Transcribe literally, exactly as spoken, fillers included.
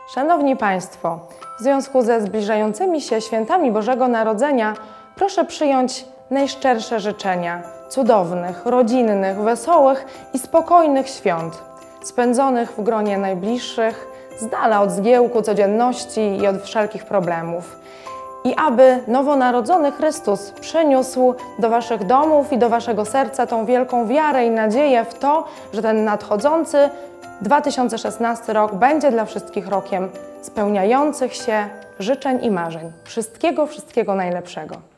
Szanowni Państwo, w związku ze zbliżającymi się świętami Bożego Narodzenia proszę przyjąć najszczersze życzenia cudownych, rodzinnych, wesołych i spokojnych świąt, spędzonych w gronie najbliższych, z dala od zgiełku codzienności i od wszelkich problemów. I aby nowonarodzony Chrystus przyniósł do Waszych domów i do Waszego serca tą wielką wiarę i nadzieję w to, że ten nadchodzący dwa tysiące szesnasty rok będzie dla wszystkich rokiem spełniających się życzeń i marzeń. Wszystkiego, wszystkiego najlepszego.